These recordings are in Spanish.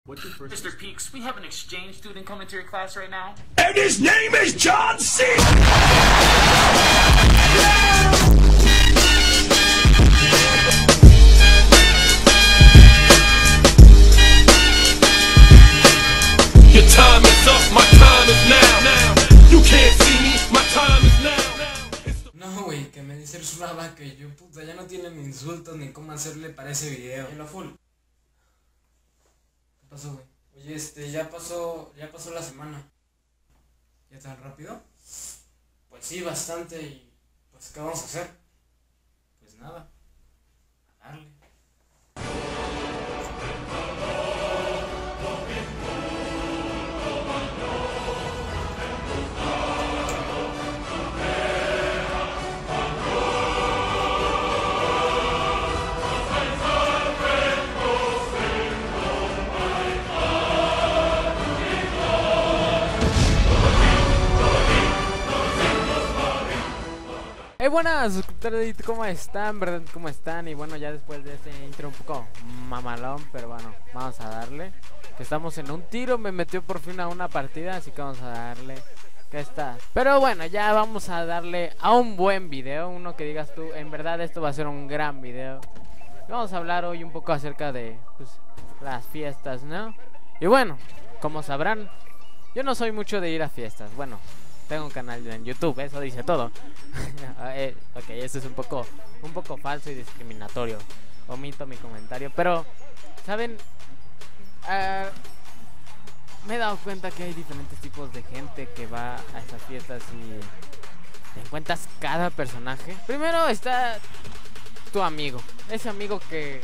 What's your first Mr. Peaks, we have an exchange student coming to your class right now. And his name is John C. Your time is up, my time is now. You can't see me, my time is now. No, güey, que me dice una vaca y yo, puta, ya no tienen insultos ni cómo hacerle para ese video. En lo full. ¿Qué pasó, güey? Oye, ya pasó la semana. ¿Ya tan rápido? Pues sí, bastante. Y pues, ¿qué vamos a hacer? Pues nada, a darle. Buenas suscriptores, ¿cómo están? ¿Verdad? ¿Cómo están? Y bueno, ya después de este intro un poco mamalón, pero bueno, vamos a darle. Que estamos en un tiro, me metió por fin a una partida, así que vamos a darle. ¿Qué está? Pero bueno, ya vamos a darle a un buen video, uno que digas tú, en verdad esto va a ser un gran video. Vamos a hablar hoy un poco acerca de pues, las fiestas, ¿no? Y bueno, como sabrán, yo no soy mucho de ir a fiestas, bueno. Tengo un canal en YouTube, eso dice todo. Ok, eso es un poco falso y discriminatorio. Omito mi comentario, pero ¿saben? Me he dado cuenta que hay diferentes tipos de gente que va a estas fiestas y te encuentras cada personaje. Primero está tu amigo, ese amigo que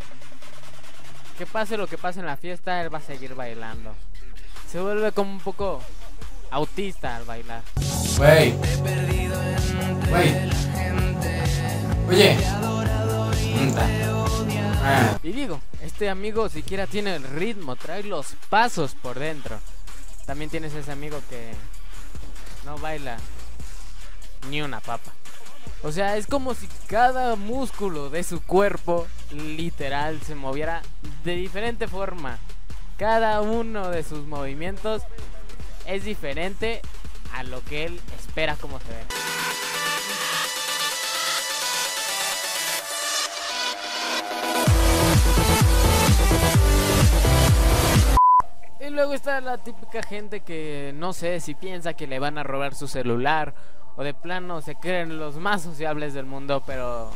pase lo que pase en la fiesta, él va a seguir bailando. Se vuelve como un poco autista al bailar. Wey. Oye. Y digo, este amigo siquiera tiene el ritmo, trae los pasos por dentro. También tienes ese amigo que no baila ni una papa. O sea, es como si cada músculo de su cuerpo literal se moviera de diferente forma. Cada uno de sus movimientos es diferente a lo que él espera como se ve. Y luego está la típica gente que no sé si piensa que le van a robar su celular o de plano se creen los más sociables del mundo, pero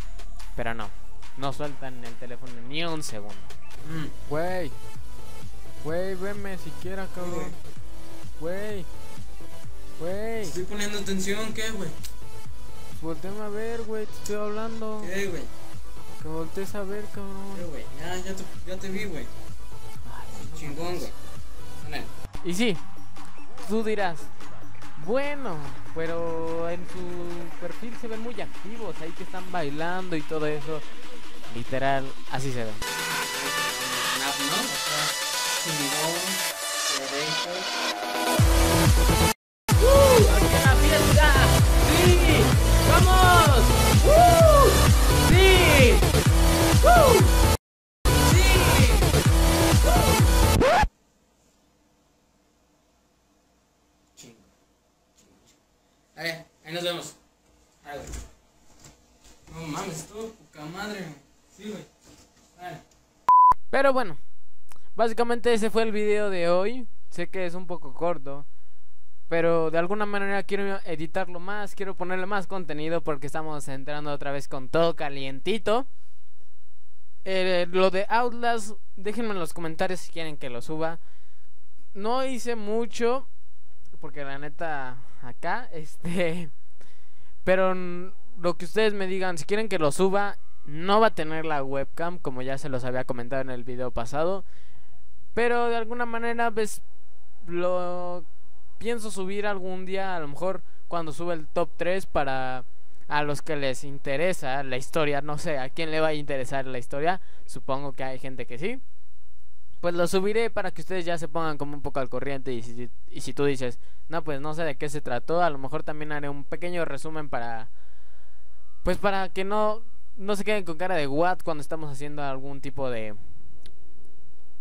no sueltan el teléfono ni un segundo. Güey, veme siquiera, cabrón. Güey. Estoy poniendo atención, ¿qué, güey? Volteame a ver, güey, te estoy hablando. ¿Qué, güey? Que voltees a ver, cabrón. ¿Qué, güey? Ya te vi, güey. Chingón, güey. Y sí, tú dirás, bueno, pero en su perfil se ven muy activos, ahí que están bailando y todo eso. Literal, así se ve. ¡Aquí en la fiesta! ¡Sí! ¡Vamos! ¡Sí! ¡Sí! Chingo. Ahí nos vemos. Güey. No mames, estuvo poca madre, güey. Sí, güey. Pero bueno, básicamente ese fue el video de hoy. Sé que es un poco corto, pero de alguna manera quiero editarlo más, quiero ponerle más contenido porque estamos entrando otra vez con todo calientito. Lo de Outlast, déjenme en los comentarios si quieren que lo suba. No hice mucho porque la neta acá pero lo que ustedes me digan, si quieren que lo suba, no va a tener la webcam como ya se los había comentado en el video pasado, pero de alguna manera pues lo pienso subir algún día, a lo mejor cuando sube el top 3 para a los que les interesa la historia. No sé a quién le va a interesar la historia, supongo que hay gente que sí. Pues lo subiré para que ustedes ya se pongan como un poco al corriente. Y si tú dices, no, pues no sé de qué se trató, a lo mejor también haré un pequeño resumen para que no se queden con cara de what cuando estamos haciendo algún tipo de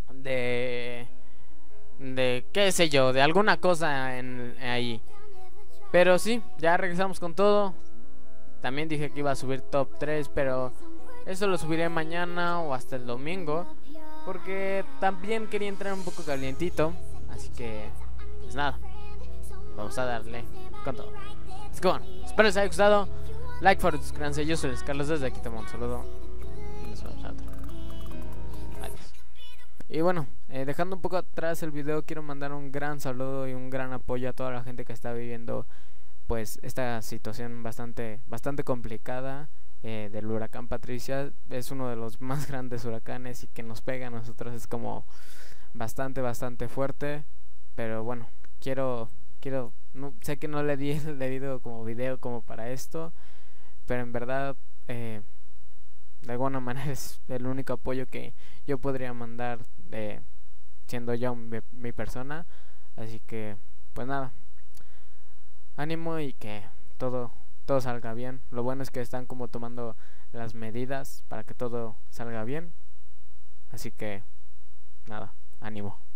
de qué sé yo, de alguna cosa ahí. Pero sí, ya regresamos con todo. También dije que iba a subir top 3, pero eso lo subiré mañana o hasta el domingo, porque también quería entrar un poco calientito. Así que, pues nada, vamos a darle con todo. Let's go on. Espero les haya gustado. Like, favor, suscríbanse. Yo soy Luis Carlos, desde aquí te mando un saludo. Y nos vemos a otro. Adiós. Y bueno, dejando un poco atrás el video, quiero mandar un gran saludo y un gran apoyo a toda la gente que está viviendo pues esta situación bastante complicada del huracán Patricia. Es uno de los más grandes huracanes y que nos pega a nosotros es como bastante fuerte. Pero bueno, quiero no, sé que no le di el debido como video como para esto, pero en verdad de alguna manera es el único apoyo que yo podría mandar, siendo yo mi persona. Así que pues nada, ánimo y que todo salga bien. Lo bueno es que están como tomando las medidas para que todo salga bien. Así que nada, ánimo.